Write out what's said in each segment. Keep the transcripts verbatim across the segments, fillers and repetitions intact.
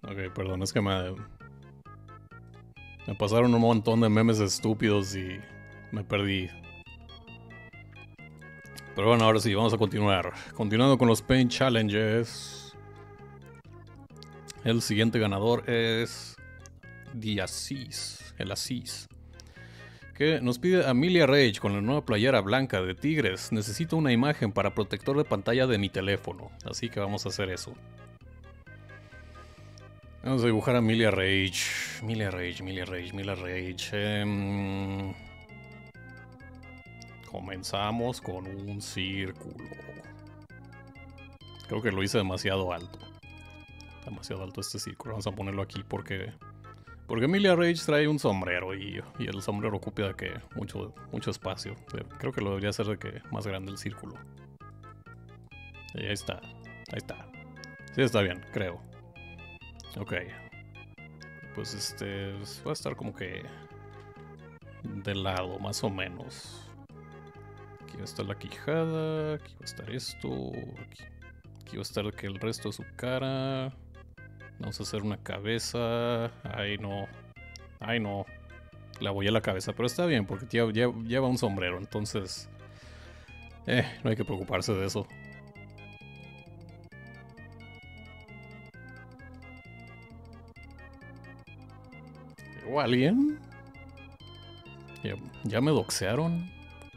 Ok, perdón, es que me, me pasaron un montón de memes estúpidos y me perdí. Pero bueno, ahora sí, vamos a continuar. Continuando con los Paint Challenges. El siguiente ganador es The Asís, el Asís, que nos pide Amelia Rage con la nueva playera blanca de Tigres. Necesito una imagen para protector de pantalla de mi teléfono, así que vamos a hacer eso. Vamos a dibujar a Amelia Rage. Amelia Rage, Amelia Rage, Amelia Rage. Eh, comenzamos con un círculo. Creo que lo hice demasiado alto. Demasiado alto este círculo. Vamos a ponerlo aquí porque... Porque Amelia Rage trae un sombrero y, y el sombrero ocupa de que mucho, mucho espacio. Creo que lo debería hacer de que más grande el círculo. Y ahí está. Ahí está. Sí, está bien, creo. Ok. Pues este... va a estar como que... de lado, más o menos. Aquí va a estar la quijada. Aquí va a estar esto. Aquí, aquí va a estar que el resto de su cara. Vamos a hacer una cabeza. Ay, no. Ay, no. La voy a la cabeza, pero está bien porque lleva, lleva un sombrero, entonces... Eh, no hay que preocuparse de eso. ¿O alguien? ¿Ya, ya me doxearon?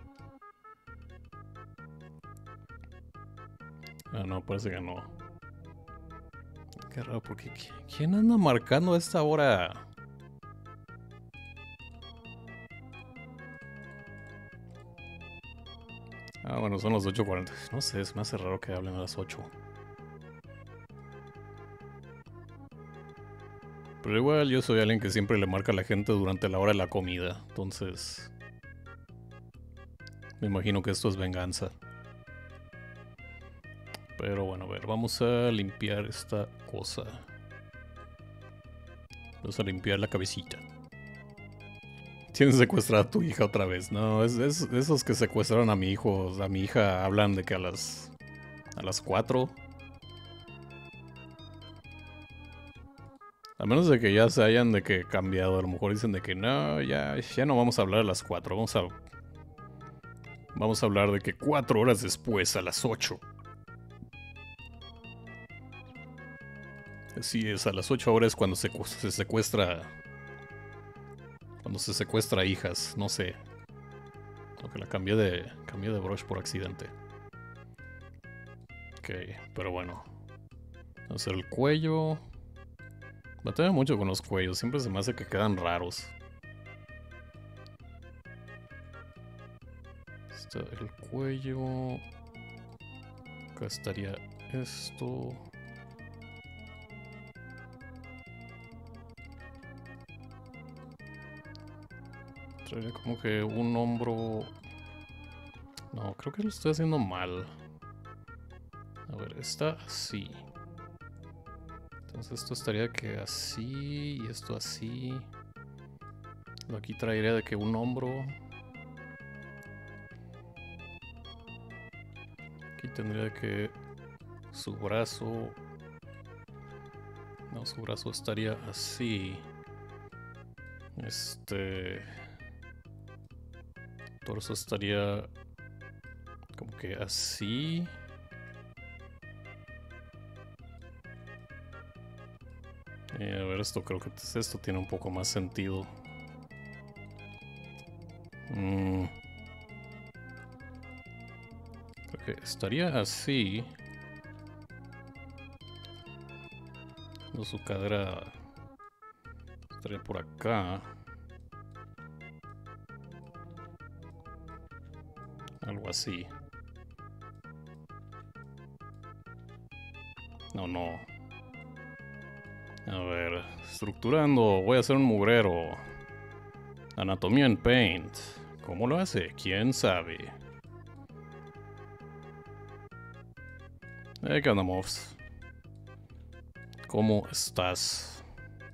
Ah, no, parece que no. Qué raro, porque ¿quién anda marcando a esta hora? Ah, bueno, son las ocho cuarenta. No sé, es más raro que hablen a las ocho. Pero igual yo soy alguien que siempre le marca a la gente durante la hora de la comida. Entonces... me imagino que esto es venganza. Pero bueno, a ver, vamos a limpiar esta cosa. Vamos a limpiar la cabecita. Tienes secuestrada a tu hija otra vez. No, es, es esos que secuestraron a mi hijo, a mi hija, hablan de que a las... a las cuatro. A menos de que ya se hayan de que cambiado. A lo mejor dicen de que no, ya, ya no vamos a hablar a las cuatro. Vamos a... Vamos a hablar de que cuatro horas después, a las ocho. Sí, es a las ocho horas cuando se, se secuestra... Cuando se secuestra hijas, no sé. Porque la cambié de, cambié de brush por accidente. Ok, pero bueno. Vamos a hacer el cuello. Batalla mucho con los cuellos, siempre se me hace que quedan raros. Está el cuello. Acá estaría esto. Traería como que un hombro. No, creo que lo estoy haciendo mal. A ver, está así. Entonces esto estaría que así y esto así. Aquí traería de que un hombro. Aquí tendría que su brazo. No, su brazo estaría así. Este... torso estaría como que así. Eh, a ver, esto creo que esto tiene un poco más sentido. Mm. Creo que estaría así. No, su cadera estaría por acá. Algo así. No, no. A ver, estructurando. Voy a hacer un mugrero. Anatomía en Paint. ¿Cómo lo hace? ¿Quién sabe? Eh, ¿qué onda, Mofs? ¿Cómo estás?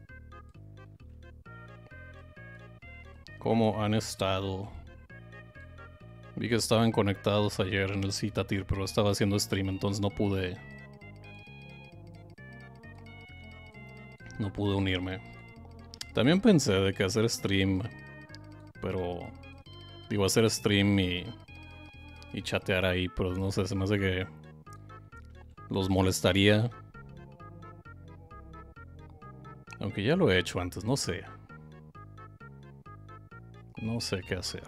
¿Cómo han estado? Vi que estaban conectados ayer en el Citatir, pero estaba haciendo stream, entonces no pude... no pude unirme. También pensé de que hacer stream, pero digo hacer stream y, y chatear ahí, pero no sé, se me hace que los molestaría. Aunque ya lo he hecho antes, no sé. No sé qué hacer.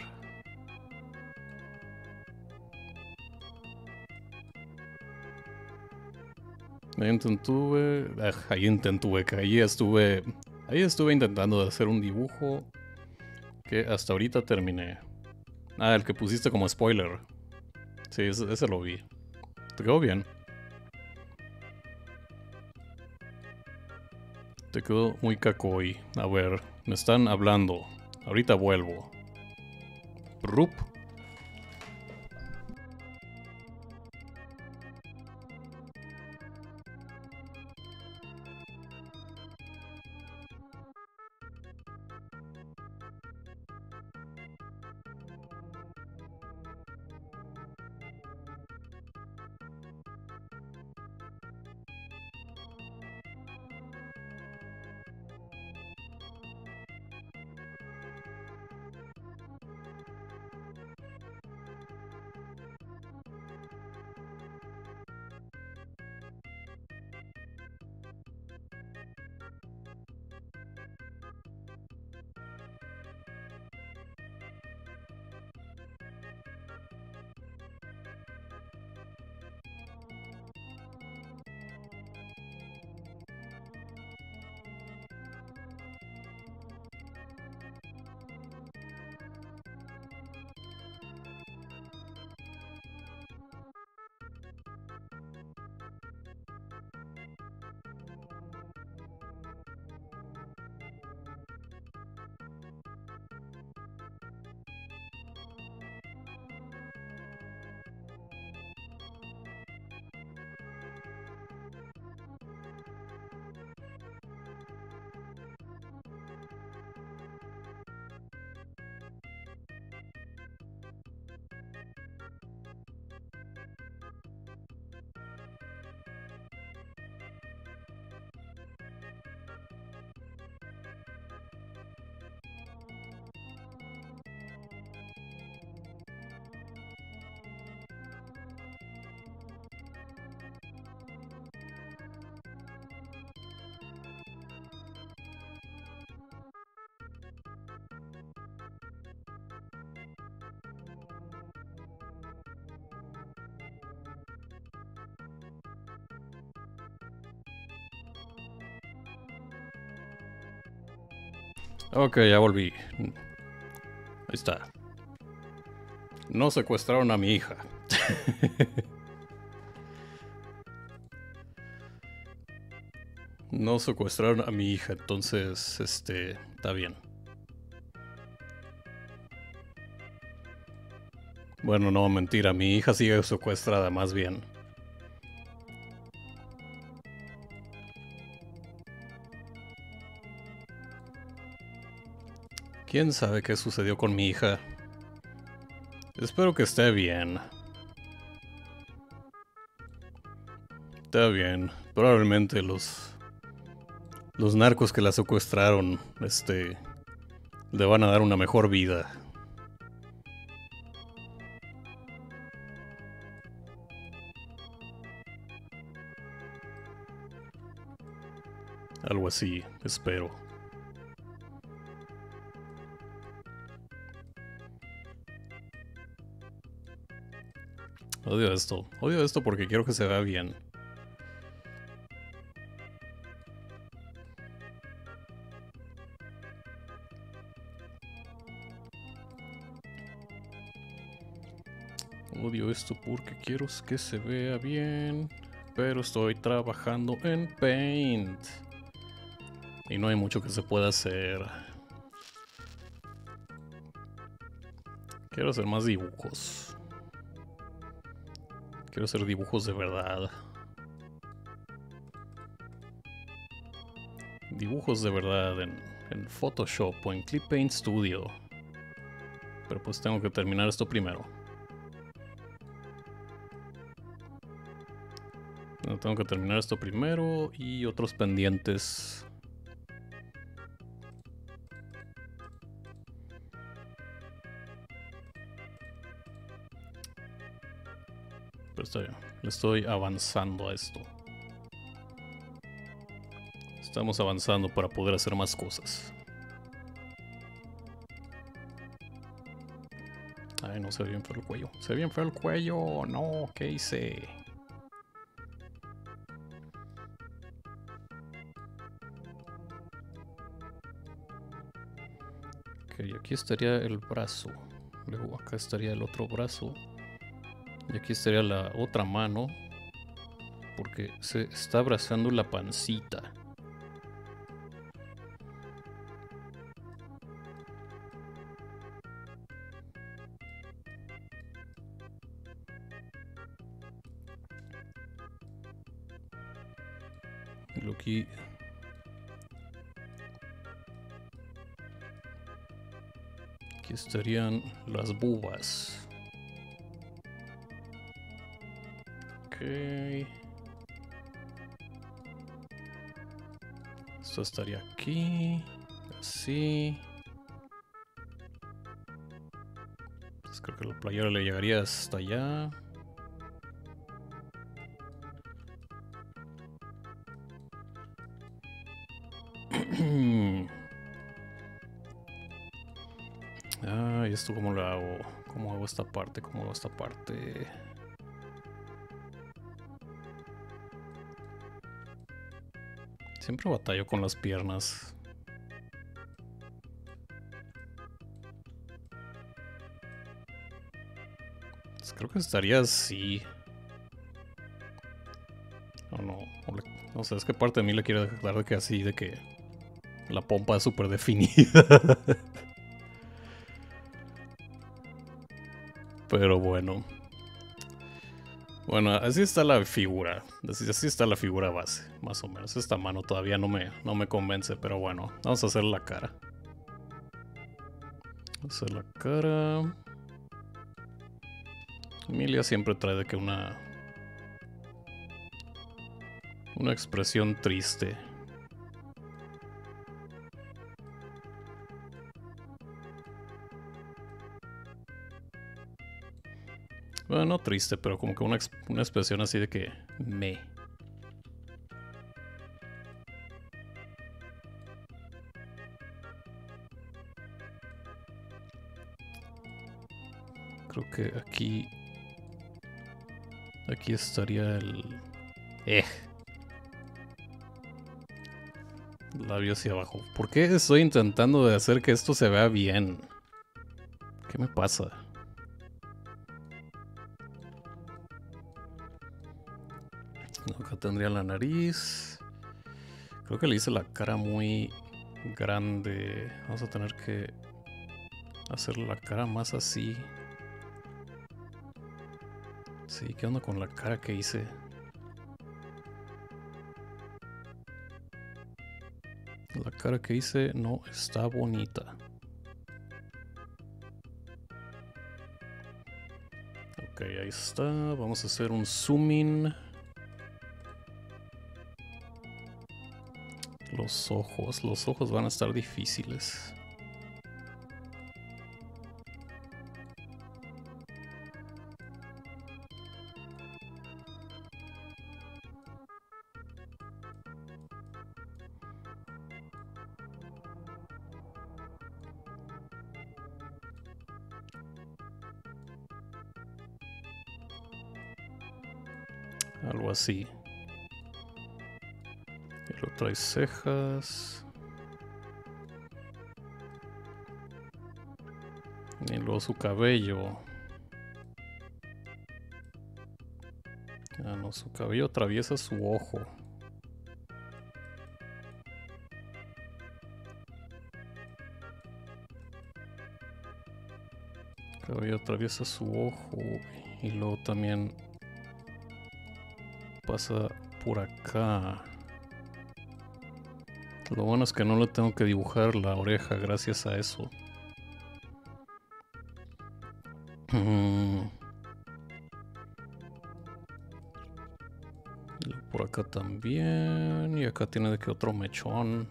Ahí intentuve... ah, ahí intentuve, que ahí estuve... Ahí estuve intentando de hacer un dibujo que hasta ahorita terminé. Ah, el que pusiste como spoiler. Sí, ese, ese lo vi. Te quedó bien. Te quedó muy cacoy. A ver, me están hablando. Ahorita vuelvo. Rup. Ok, ya volví. Ahí está. No secuestraron a mi hija. No secuestraron a mi hija, entonces, este, está bien. Bueno, no, mentira, mi hija sigue secuestrada, más bien. ¿Quién sabe qué sucedió con mi hija? Espero que esté bien. Está bien. Probablemente los... Los narcos que la secuestraron, este... le van a dar una mejor vida. Algo así, espero. Odio esto. Odio esto porque quiero que se vea bien. Odio esto porque quiero que se vea bien. Pero estoy trabajando en Paint. Y no hay mucho que se pueda hacer. Quiero hacer más dibujos. Quiero hacer dibujos de verdad. Dibujos de verdad en, en Photoshop o en Clip Paint Studio. Pero pues tengo que terminar esto primero. Tengo que terminar esto primero y otros pendientes Pero está bien. Le estoy avanzando a esto. Estamos avanzando para poder hacer más cosas. Ay, no, se ve bien feo el cuello. Se ve bien feo el cuello. No, ¿qué hice? Ok, aquí estaría el brazo. Luego acá estaría el otro brazo. Y aquí estaría la otra mano. Porque se está abrazando la pancita. Y lo aquí... Aquí estarían las bubas. Ok. Esto estaría aquí. Así. Pues creo que la playera le llegaría hasta allá. Ah, ¿y esto cómo lo hago? ¿Cómo hago esta parte? ¿Cómo hago esta parte? Siempre batallo con las piernas. Pues creo que estaría así. O no. O le, no sé, es que parte de mí le quiere dar de que así, de que la pompa es súper definida. Pero bueno. Bueno, así está la figura. Así, así está la figura base, más o menos. Esta mano todavía no me, no me convence, pero bueno. Vamos a hacer la cara. Vamos a hacer la cara. Emilia siempre trae de que una... Una expresión triste. Bueno, no triste, pero como que una, una expresión así de que me. Creo que aquí... Aquí estaría el... Eh. Labio hacia abajo. ¿Por qué estoy intentando de hacer que esto se vea bien? ¿Qué me pasa? Acá tendría la nariz. Creo que le hice la cara muy grande. Vamos a tener que hacer la cara más así. Sí, ¿qué onda con la cara que hice? La cara que hice no está bonita. Ok, ahí está. Vamos a hacer un zoom in. Los ojos. Los ojos van a estar difíciles. Algo así. Y lo trae cejas. Y luego su cabello. Ah, no, su cabello atraviesa su ojo. El cabello atraviesa su ojo. Y luego también pasa por acá. Lo bueno es que no le tengo que dibujar la oreja gracias a eso. Por acá también. Y acá tiene de que otro mechón.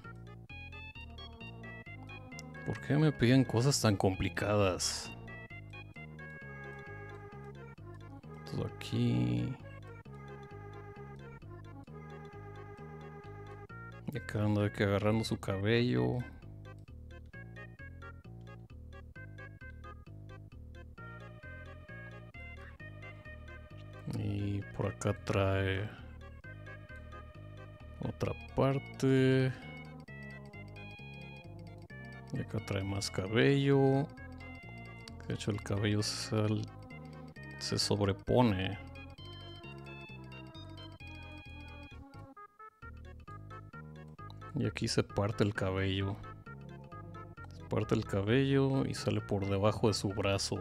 ¿Por qué me piden cosas tan complicadas? Todo aquí. Y acá anda de que agarrando su cabello. Y por acá trae otra parte. Y acá trae más cabello. De hecho el cabello se, se sobrepone. Y aquí se parte el cabello. Se parte el cabello y sale por debajo de su brazo.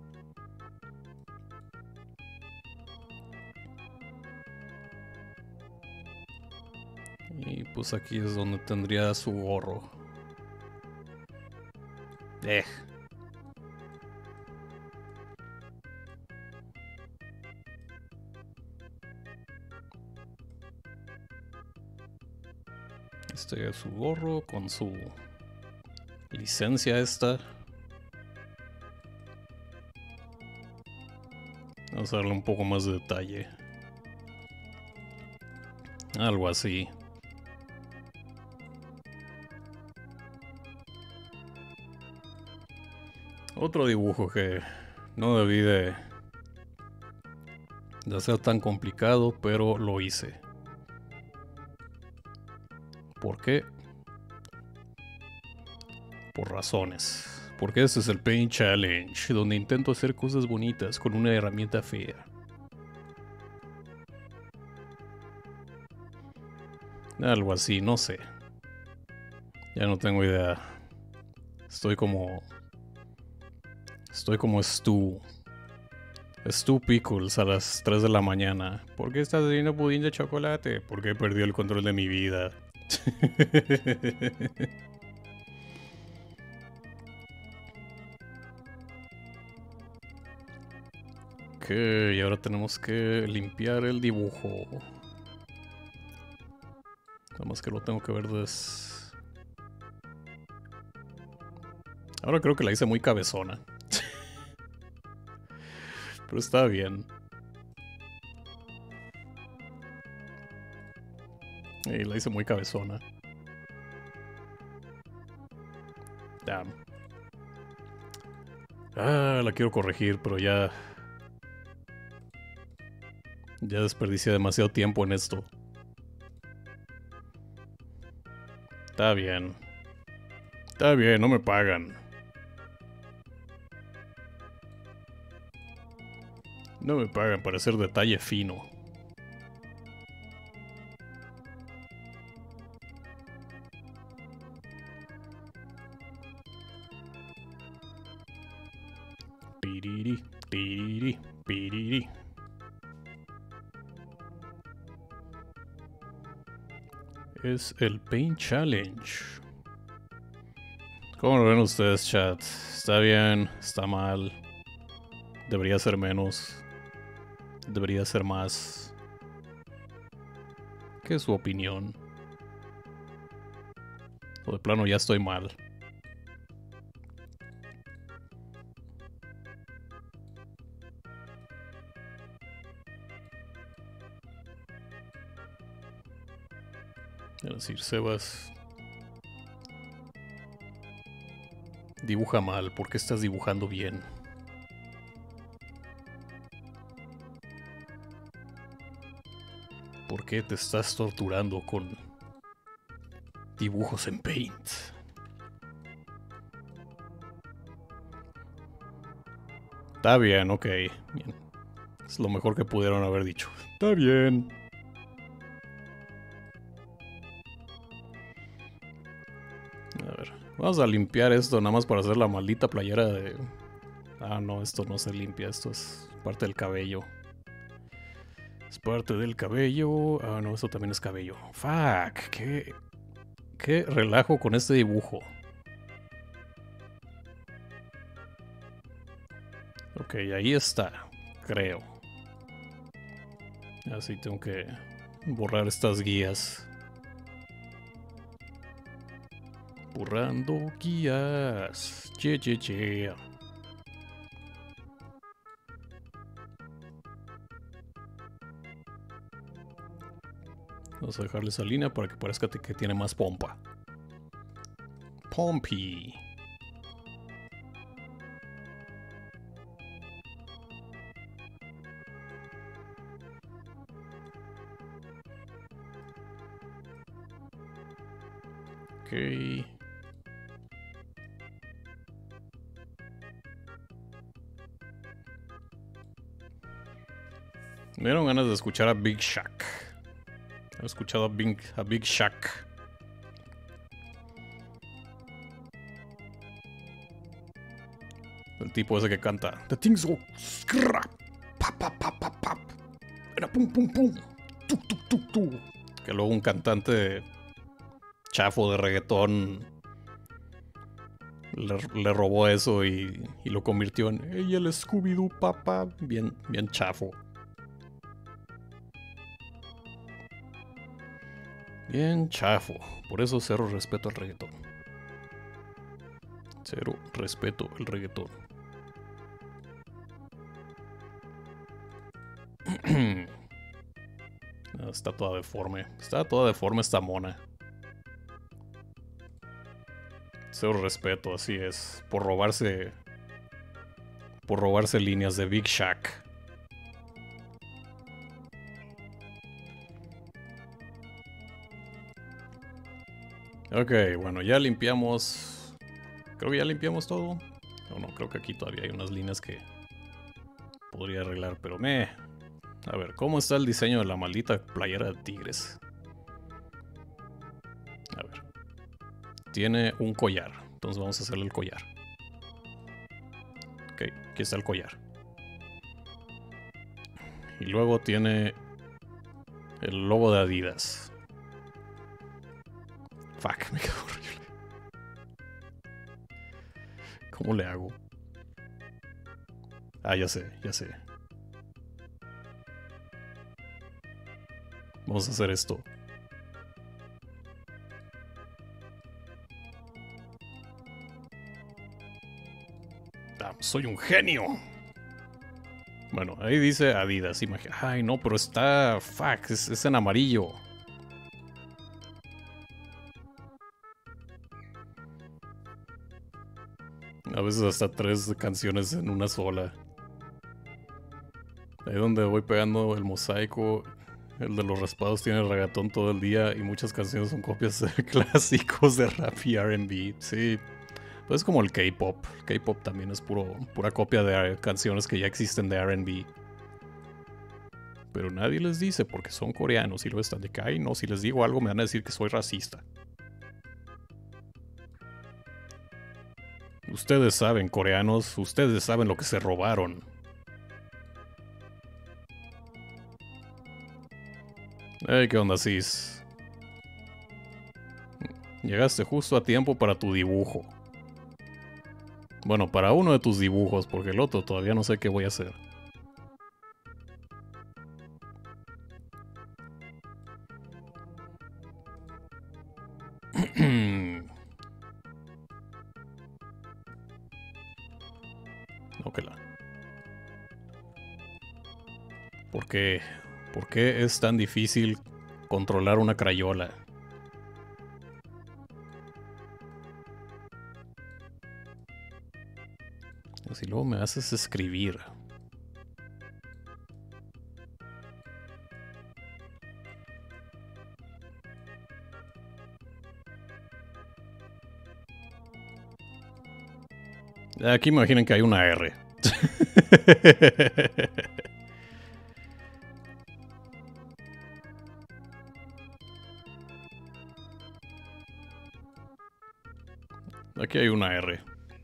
Y pues aquí es donde tendría su gorro. Eh. Este es su gorro con su licencia esta. Vamos a darle un poco más de detalle. Algo así. Otro dibujo que no debí de, de hacer tan complicado, pero lo hice. ¿Por qué? Por razones. Porque este es el Paint Challenge, donde intento hacer cosas bonitas con una herramienta fea. Algo así, no sé. Ya no tengo idea. Estoy como... Estoy como Stu. Stu Pickles a las tres de la mañana. ¿Por qué estás haciendo pudín de chocolate? Porque perdí el control de mi vida. Ok, y ahora tenemos que limpiar el dibujo. Nada más que lo tengo que ver des... Ahora creo que la hice muy cabezona. Pero está bien. Y la hice muy cabezona. Damn. Ah, la quiero corregir, pero ya... Ya desperdicié demasiado tiempo en esto. Está bien. Está bien, no me pagan. No me pagan para hacer detalle fino. Piriri, piriri, piriri. Es el Paint Challenge. ¿Cómo lo ven ustedes, chat? ¿Está bien? ¿Está mal? ¿Debería ser menos? ¿Debería ser más? ¿Qué es su opinión? ¿O de plano ya estoy mal? Es decir, Sebas... Dibuja mal, ¿por qué estás dibujando bien? ¿Por qué te estás torturando con dibujos en Paint? Está bien, ok. Bien. Es lo mejor que pudieron haber dicho. Está bien. A ver, vamos a limpiar esto nada más para hacer la maldita playera de... Ah, no, esto no se limpia, esto es parte del cabello. Es parte del cabello. Ah, no, eso también es cabello. Fuck, qué... Qué relajo con este dibujo. Ok, ahí está, creo. Así tengo que borrar estas guías. Borrando guías. Che, che, che. Vamos a dejarle esa línea para que parezca que tiene más pompa. Pompy. Ok. Me dieron ganas de escuchar a Big Shaq. He escuchado a Big, a Big Shaq. El tipo ese que canta The things go scrap, pap, pap, pap, pap, pap. Era pum, pum, pum. Tuk, tuk, tuk, tuk. Que luego un cantante chafo de reggaetón le, le robó eso y, y lo convirtió en hey, el Scooby-Doo, papá. Bien, bien chafo. Bien chafo. Por eso cero respeto al reggaetón. Cero respeto al reggaetón. Está toda deforme. Está toda deforme esta mona. Cero respeto, así es. Por robarse. Por robarse líneas de Big Shaq. Ok, bueno, ya limpiamos. Creo que ya limpiamos todo. No, no, creo que aquí todavía hay unas líneas que podría arreglar, pero me. A ver, ¿cómo está el diseño de la maldita playera de tigres? A ver. Tiene un collar. Entonces vamos a hacerle el collar. Ok, aquí está el collar. Y luego tiene el logo de Adidas. Fuck, me quedó horrible. ¿Cómo le hago? Ah, ya sé, ya sé. Vamos a hacer esto. Ah, soy un genio. Bueno, ahí dice Adidas. Imagina. Ay, no, pero está... Fuck, es, es en amarillo. A veces hasta tres canciones en una sola. Ahí donde voy pegando el mosaico. El de los raspados tiene reggaetón todo el día. Y muchas canciones son copias de clásicos de rap y R and B. Sí. Pues es como el K-pop. El K-pop también es puro, pura copia de canciones que ya existen de R and B. Pero nadie les dice porque son coreanos y lo están de cae. No, si les digo algo me van a decir que soy racista. Ustedes saben, coreanos, ustedes saben lo que se robaron. Hey, ¿qué onda, sis? Llegaste justo a tiempo para tu dibujo. Bueno, para uno de tus dibujos, porque el otro todavía no sé qué voy a hacer. No, que la... ¿Por qué? ¿Por qué es tan difícil controlar una crayola? Si luego me haces escribir. Aquí imaginen que hay una R. Aquí hay una R.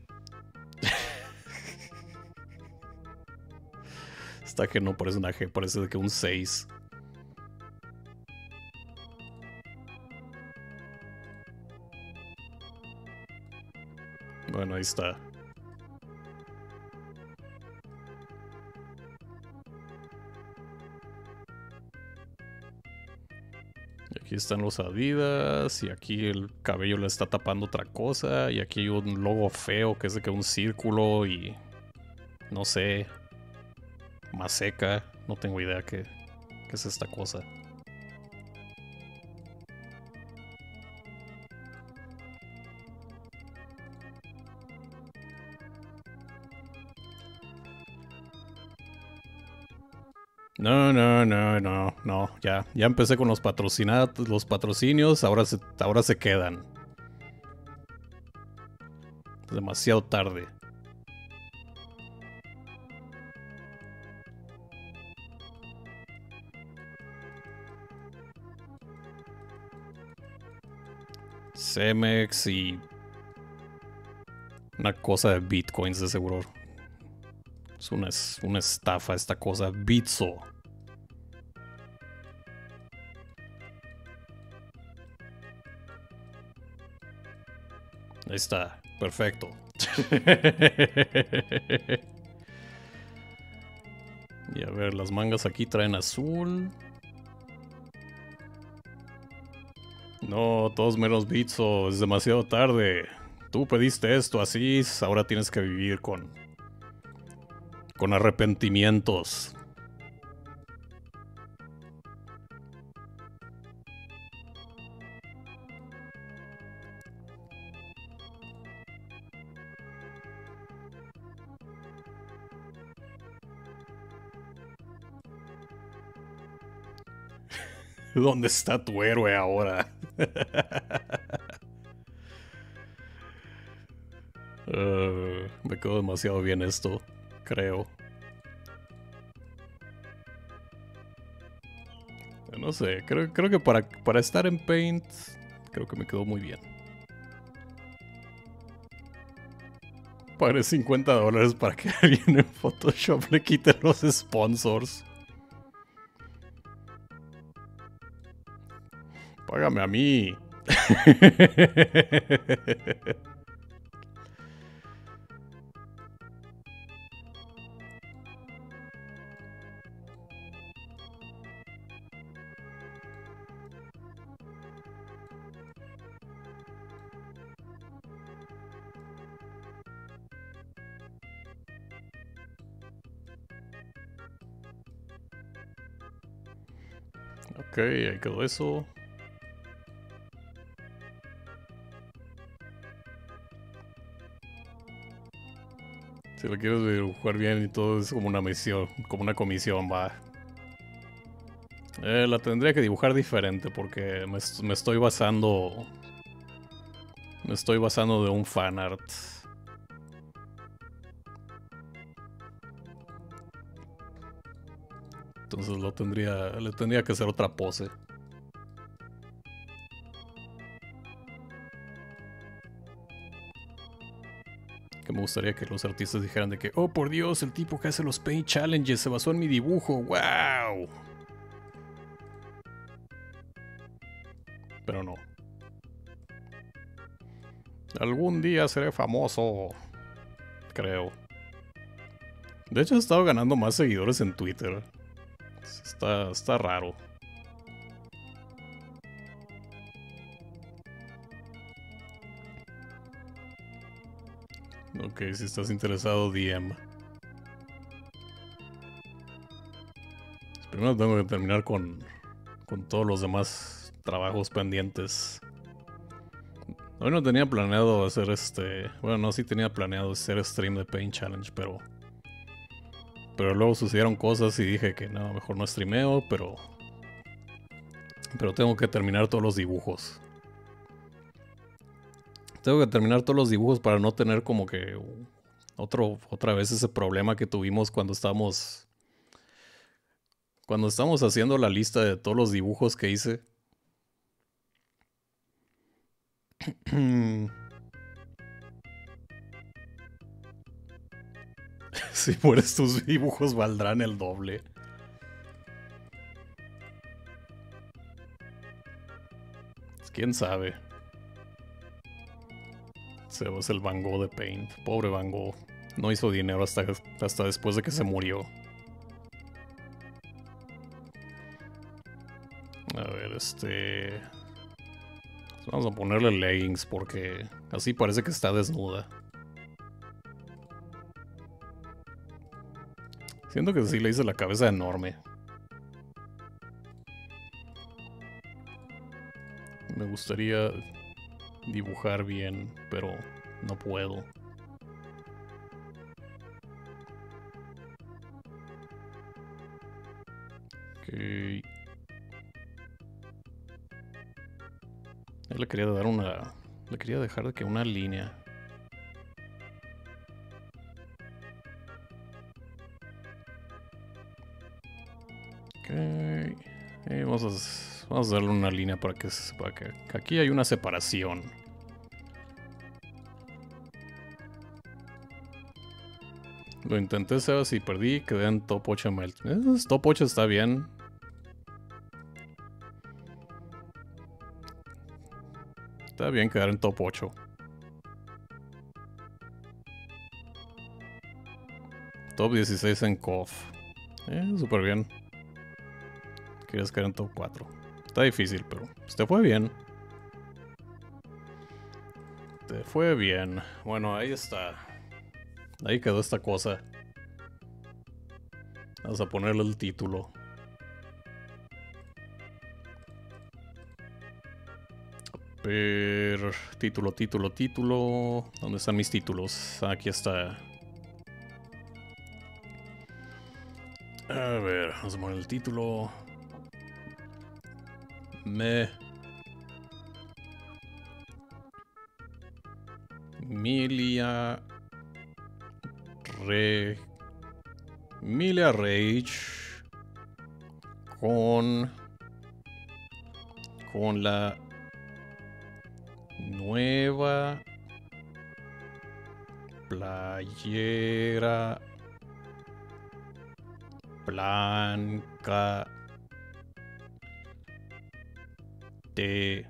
Está que no parece una G, parece de que un seis. Bueno, ahí está. Y aquí están los Adidas. Y aquí el cabello le está tapando otra cosa. Y aquí hay un logo feo que es de que un círculo y... no sé... más seca. No tengo idea qué, qué es esta cosa. No, no, no, no, no. Ya, ya empecé con los patrocinados, los patrocinios, ahora se, ahora se quedan. Demasiado tarde. Cemex y una cosa de bitcoins de seguro. Es una, es una estafa esta cosa. Bitso. Ahí está. Perfecto. Y a ver, las mangas aquí traen azul. No, todos menos Bitso. Es demasiado tarde. Tú pediste esto así, ahora tienes que vivir con... con arrepentimientos. ¿Dónde está tu héroe ahora? uh, me quedó demasiado bien esto, creo. No sé, creo, creo que para, para estar en Paint, creo que me quedó muy bien. Pagué cincuenta dólares para que alguien en Photoshop le quite los sponsors. Págame a mí. Ok, ahí quedó eso. Si lo quieres dibujar bien y todo es como una misión, como una comisión, va. Eh, la tendría que dibujar diferente porque me, me estoy basando... Me estoy basando de un fanart. Entonces lo tendría, le tendría que hacer otra pose. Que me gustaría que los artistas dijeran de que, oh por Dios, el tipo que hace los Paint Challenges se basó en mi dibujo, wow. Pero no. Algún día seré famoso, creo. De hecho he estado ganando más seguidores en Twitter. Está, está raro. Ok, si estás interesado, D M. Primero tengo que terminar con, con todos los demás trabajos pendientes. Hoy no tenía planeado hacer este... Bueno, no, sí tenía planeado hacer stream de Paint Challenge, pero... Pero luego sucedieron cosas y dije que no, mejor no streameo, pero... Pero tengo que terminar todos los dibujos. Tengo que terminar todos los dibujos para no tener como que... Otro, otra vez ese problema que tuvimos cuando estábamos... Cuando estábamos haciendo la lista de todos los dibujos que hice. Si mueres, tus dibujos valdrán el doble. ¿Quién sabe? Se va el Van Gogh de Paint. Pobre Van Gogh. No hizo dinero hasta, hasta después de que se murió. A ver, este... Vamos a ponerle leggings porque así parece que está desnuda. Siento que sí le hice la cabeza enorme. Me gustaría dibujar bien, pero no puedo. Él le quería dar una... Le quería dejar de que una línea. Ok. Eh, vamos, a, vamos a darle una línea para que se sepa que, que aquí hay una separación. Lo intenté, Sebas, y perdí. Quedé en top ocho melt. Eh, top ocho está bien. Está bien quedar en top ocho. Top dieciséis en C O F. Eh, súper bien. Quieres quedar en top cuatro. Está difícil, pero pues, te fue bien. Te fue bien. Bueno, ahí está. Ahí quedó esta cosa. Vamos a ponerle el título. Per... Título, título, título. ¿Dónde están mis títulos? Aquí está. A ver, vamos a poner el título. Me... Milia... Re... Milia Rage... Con... Con la... Nueva... Playera... Blanca... De...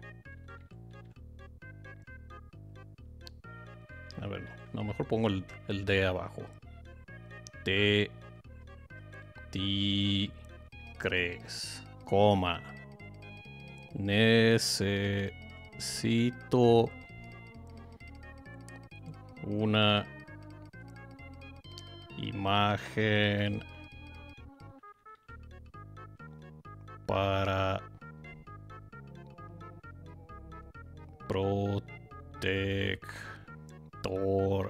A ver, no, mejor pongo el, el D abajo. Te... Ti... Crees... Coma... Necesito... Una... Imagen... Para... Protector...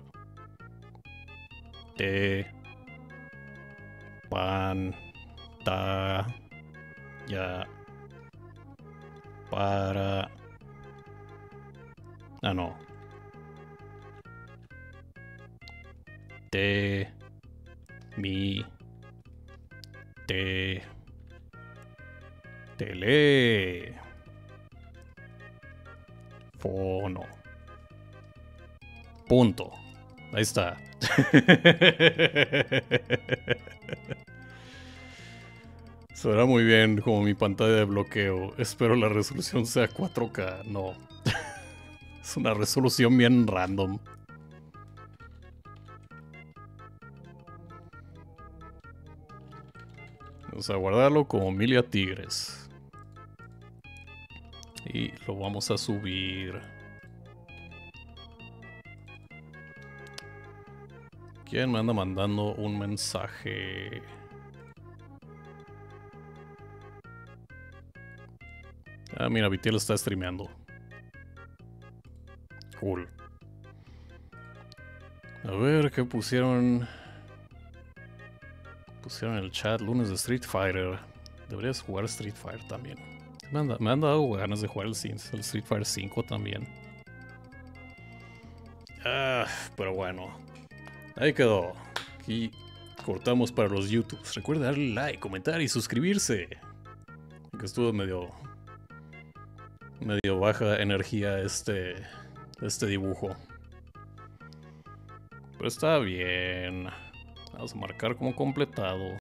De... Pantalla... Para... Ah, no. De... Mi... Te... Tele... Fono. Punto. Ahí está. Suena muy bien como mi pantalla de bloqueo. Espero la resolución sea cuatro K. No. Es una resolución bien random. Vamos a guardarlo como Milia Tigres. Y lo vamos a subir. ¿Quién me anda mandando un mensaje? Ah, mira, Vitiel está streameando. Cool. A ver, ¿qué pusieron? Pusieron en el chat lunes de Street Fighter. Deberías jugar Street Fighter también. Me han, me han dado ganas de jugar el, el Street Fighter cinco también. Ah, pero bueno. Ahí quedó. Aquí cortamos para los YouTubes. Recuerda darle like, comentar y suscribirse. Que estuvo medio... Medio baja energía este... Este dibujo. Pero está bien. Vamos a marcar como completado.